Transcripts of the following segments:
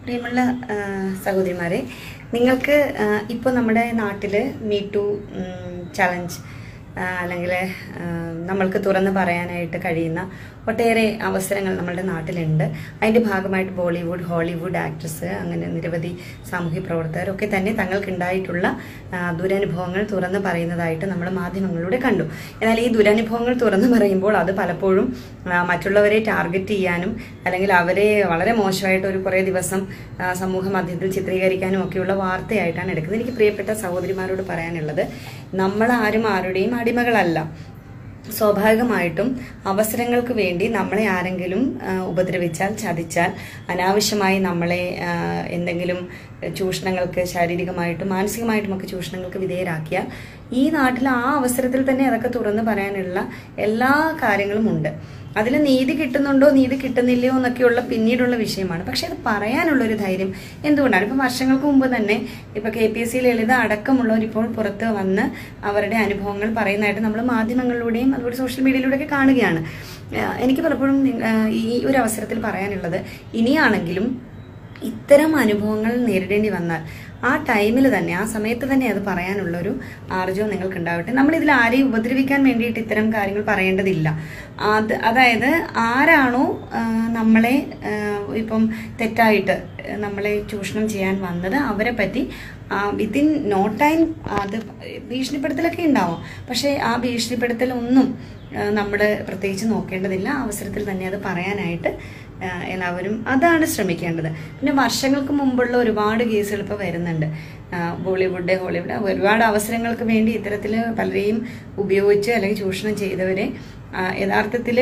പ്രിയമുള്ള സഹോദരിമാരെ, നിങ്ങൾക്ക് ഇപ്പോൾ നമ്മുടെ നാട്ടിൽ മീ ടു ചലഞ്ച് അല്ലെങ്കിൽ നമ്മൾക്ക് തുറന്ന് പറയാനായിട്ട് കഴിയുന്ന ഒട്ടേറെ അവസരങ്ങൾ നമ്മുടെ നാട്ടിലുണ്ട്. അതിൻ്റെ ഭാഗമായിട്ട് ബോളിവുഡ്, ഹോളിവുഡ് ആക്ട്രസ്, അങ്ങനെ നിരവധി സാമൂഹ്യ പ്രവർത്തകരൊക്കെ തന്നെ തങ്ങൾക്കുണ്ടായിട്ടുള്ള ദുരനുഭവങ്ങൾ തുറന്ന് പറയുന്നതായിട്ട് നമ്മൾ മാധ്യമങ്ങളിലൂടെ കണ്ടു. എന്നാൽ ഈ ദുരനുഭവങ്ങൾ തുറന്ന് പറയുമ്പോൾ അത് പലപ്പോഴും മറ്റുള്ളവരെ ടാർഗറ്റ് ചെയ്യാനും അല്ലെങ്കിൽ അവരെ വളരെ മോശമായിട്ട് ഒരു കുറേ ദിവസം സമൂഹ മാധ്യമത്തിൽ ചിത്രീകരിക്കാനും ഒക്കെയുള്ള വാർത്തയായിട്ടാണ് എടുക്കുന്നത്. എനിക്ക് പ്രിയപ്പെട്ട സഹോദരിമാരോട് പറയാനുള്ളത്, നമ്മൾ ആരുടെയും അടിമകളല്ല. സ്വാഭാവികമായിട്ടും അവസരങ്ങൾക്ക് വേണ്ടി നമ്മളെ ആരെങ്കിലും ഉപദ്രവിച്ചാൽ, ചതിച്ചാൽ, അനാവശ്യമായി നമ്മളെ എന്തെങ്കിലും ചൂഷണങ്ങൾക്ക്, ശാരീരികമായിട്ടും മാനസികമായിട്ടുമൊക്കെ ചൂഷണങ്ങൾക്ക് വിധേയരാക്കിയാൽ ഈ നാട്ടിൽ ആ അവസരത്തിൽ തന്നെ അതൊക്കെ തുറന്നു പറയാനുള്ള എല്ലാ കാര്യങ്ങളും ഉണ്ട്. അതിൽ നീതി കിട്ടുന്നുണ്ടോ നീതി കിട്ടുന്നില്ലയോ എന്നൊക്കെയുള്ള പിന്നീടുള്ള വിഷയമാണ്. പക്ഷെ അത് പറയാനുള്ളൊരു ധൈര്യം എന്തുകൊണ്ടാണ്? ഇപ്പം വർഷങ്ങൾക്ക് മുമ്പ് തന്നെ ഇപ്പൊ KPSC ലളിത അടക്കമുള്ളവർ ഇപ്പോൾ പുറത്ത് വന്ന് അവരുടെ അനുഭവങ്ങൾ പറയുന്നതായിട്ട് നമ്മൾ മാധ്യമങ്ങളിലൂടെയും അതുപോലെ സോഷ്യൽ മീഡിയയിലൂടെയൊക്കെ കാണുകയാണ്. എനിക്ക് പലപ്പോഴും ഈ ഒരു അവസരത്തിൽ പറയാനുള്ളത്, ഇനിയാണെങ്കിലും ഇത്തരം അനുഭവങ്ങൾ നേരിടേണ്ടി വന്നാൽ ആ ടൈമിൽ തന്നെ, ആ സമയത്ത് തന്നെ അത് പറയാനുള്ളൊരു ആർജവം നിങ്ങൾക്ക് ഉണ്ടാവട്ടെ. നമ്മളിതിൽ ആരെയും ഉപദ്രവിക്കാൻ വേണ്ടിയിട്ട് ഇത്തരം കാര്യങ്ങൾ പറയേണ്ടതില്ല. അതായത് ആരാണോ നമ്മളെ ഇപ്പം തെറ്റായിട്ട് നമ്മളെ ചൂഷണം ചെയ്യാൻ വന്നത് അവരെ പറ്റി വിത്തിൻ നോ ടൈം അത് ഭീഷണിപ്പെടുത്തലൊക്കെ ഉണ്ടാവും. പക്ഷേ ആ ഭീഷണിപ്പെടുത്തലൊന്നും നമ്മൾ പ്രത്യേകിച്ച് നോക്കേണ്ടതില്ല. അവസരത്തിൽ തന്നെ അത് പറയാനായിട്ട് എല്ലാവരും അതാണ് ശ്രമിക്കേണ്ടത്. പിന്നെ വർഷങ്ങൾക്ക് മുമ്പുള്ള ഒരുപാട് കേസുകൾ ഇപ്പോൾ വരുന്നുണ്ട്. ബോളിവുഡ്, ഹോളിവുഡ് ഒരുപാട് അവസരങ്ങൾക്ക് വേണ്ടി ഇത്തരത്തിൽ പലരെയും ഉപയോഗിച്ച് അല്ലെങ്കിൽ ചൂഷണം ചെയ്തവരെ യഥാർത്ഥത്തിൽ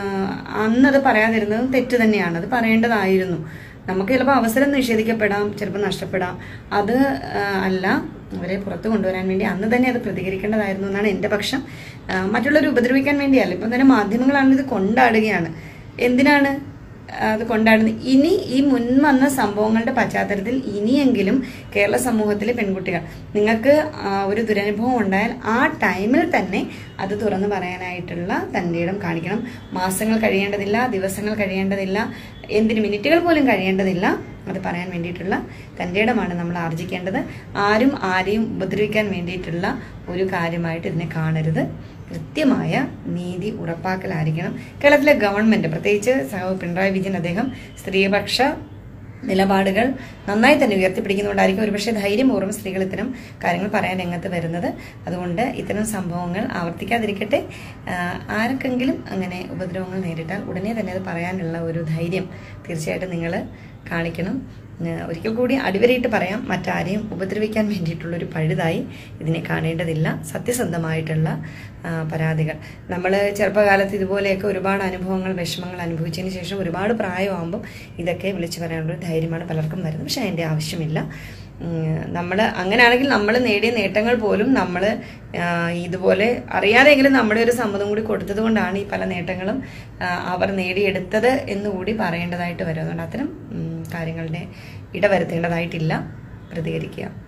അന്നത് പറയാതിരുന്നതും തെറ്റ് തന്നെയാണ്. അത് പറയേണ്ടതായിരുന്നു. നമുക്ക് ചിലപ്പോൾ അവസരം നിഷേധിക്കപ്പെടാം, ചിലപ്പോൾ നഷ്ടപ്പെടാം. അത് അല്ല, അവരെ പുറത്തു കൊണ്ടുവരാൻ വേണ്ടി അന്ന് തന്നെ അത് പ്രതികരിക്കേണ്ടതായിരുന്നു എന്നാണ് എൻ്റെ പക്ഷം. മറ്റുള്ളവരെ ഉപദ്രവിക്കാൻ വേണ്ടിയല്ല. ഇപ്പം തന്നെ മാധ്യമങ്ങളാണ് ഇത് കൊണ്ടാടുകയാണ്. എന്തിനാണ് അത് കൊണ്ടാടുന്നത്? ഇനി ഈ മുൻവന്ന സംഭവങ്ങളുടെ പശ്ചാത്തലത്തിൽ ഇനിയെങ്കിലും കേരള സമൂഹത്തിലെ പെൺകുട്ടികൾ, നിങ്ങൾക്ക് ഒരു ദുരനുഭവം ഉണ്ടായാൽ ആ ടൈമിൽ തന്നെ അത് തുറന്നു പറയാനായിട്ടുള്ള തൻ്റെ ഇടം കാണിക്കണം. മാസങ്ങൾ കഴിയേണ്ടതില്ല, ദിവസങ്ങൾ കഴിയേണ്ടതില്ല, എന്തിന് മിനിറ്റുകൾ പോലും കഴിയേണ്ടതില്ല. അത് പറയാൻ വേണ്ടിയിട്ടുള്ള തൻ്റെ ഇടമാണ് നമ്മൾ ആർജിക്കേണ്ടത്. ആരും ആരെയും ഉപദ്രവിക്കാൻ വേണ്ടിയിട്ടുള്ള ഒരു കാര്യമായിട്ട് ഇതിനെ കാണരുത്. കൃത്യമായ നീതി ഉറപ്പാക്കലായിരിക്കണം. കേരളത്തിലെ ഗവൺമെന്റ്, പ്രത്യേകിച്ച് പിണറായി വിജയൻ, അദ്ദേഹം സ്ത്രീപക്ഷ നിലപാടുകൾ നന്നായി തന്നെ ഉയർത്തിപ്പിടിക്കുന്നുകൊണ്ടായിരിക്കും ഒരുപക്ഷെ ധൈര്യപൂർവ്വം സ്ത്രീകൾ ഇത്തരം കാര്യങ്ങൾ പറയാൻ രംഗത്ത് വരുന്നത്. അതുകൊണ്ട് ഇത്തരം സംഭവങ്ങൾ ആവർത്തിക്കാതിരിക്കട്ടെ. ആർക്കെങ്കിലും അങ്ങനെ ഉപദ്രവങ്ങൾ നേരിട്ടാൽ ഉടനെ തന്നെ അത് പറയാനുള്ള ഒരു ധൈര്യം തീർച്ചയായിട്ടും നിങ്ങൾ കാണിക്കണം. ഒരിക്കൽ കൂടി അടിവരയിട്ട് പറയാം, മറ്റാരെയും ഉപദ്രവിക്കാൻ വേണ്ടിയിട്ടുള്ളൊരു പഴുതായി ഇതിനെ കാണേണ്ടതില്ല. സത്യസന്ധമായിട്ടുള്ള പരാതികൾ, നമ്മൾ ചെറുപ്പകാലത്ത് ഇതുപോലെയൊക്കെ ഒരുപാട് അനുഭവങ്ങൾ, വിഷമങ്ങൾ അനുഭവിച്ചതിന് ശേഷം ഒരുപാട് പ്രായമാകുമ്പം ഇതൊക്കെ വിളിച്ചു പറയാനുള്ളൊരു ധൈര്യമാണ് പലർക്കും വരുന്നത്. പക്ഷെ അതിൻ്റെ ആവശ്യമില്ല. നമ്മൾ അങ്ങനെയാണെങ്കിൽ നമ്മൾ നേടിയ നേട്ടങ്ങൾ പോലും നമ്മൾ ഇതുപോലെ അറിയാതെങ്കിലും നമ്മുടെ ഒരു സമ്മതം കൂടി കൊടുത്തത് കൊണ്ടാണ് ഈ പല നേട്ടങ്ങളും അവർ നേടിയെടുത്തത് എന്നുകൂടി പറയേണ്ടതായിട്ട് വരും. അതുകൊണ്ട് അത്തരം കാര്യങ്ങളുടെ ഇടവരുത്തേണ്ടതായിട്ടില്ല. പ്രതികരിക്കുക.